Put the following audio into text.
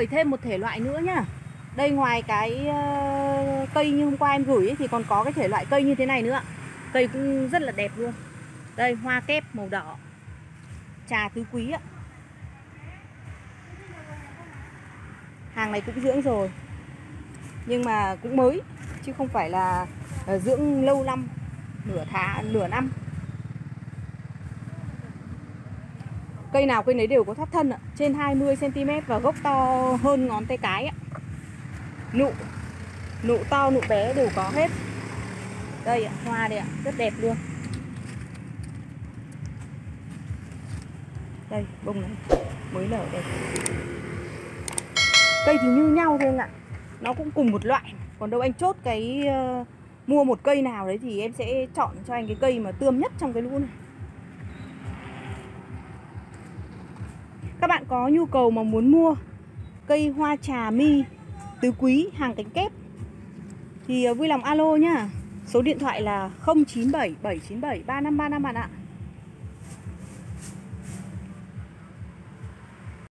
gửi thêm một thể loại nữa nhá. Đây ngoài cái cây như hôm qua em gửi ấy, thì còn có cái thể loại cây như thế này nữa. Cây cũng rất là đẹp luôn. Đây, hoa kép màu đỏ, trà tứ quý ạ. Hàng này cũng dưỡng rồi, nhưng mà cũng mới, chứ không phải là dưỡng lâu năm, nửa năm. Cây nào cây nấy đều có thoát thân ạ. Trên 20 cm và gốc to hơn ngón tay cái ạ. Nụ to nụ bé đều có hết. Đây ạ, hoa đây ạ, rất đẹp luôn. Đây, bông này mới nở đây. Cây thì như nhau thôi anh ạ. Nó cũng cùng một loại. Còn đâu anh chốt cái mua một cây nào đấy thì em sẽ chọn cho anh cái cây mà tươm nhất trong cái lũ này. Các bạn có nhu cầu mà muốn mua cây hoa trà mi tứ quý hàng cánh kép thì vui lòng alo nhá. Số điện thoại là 097 797 3535 bạn ạ.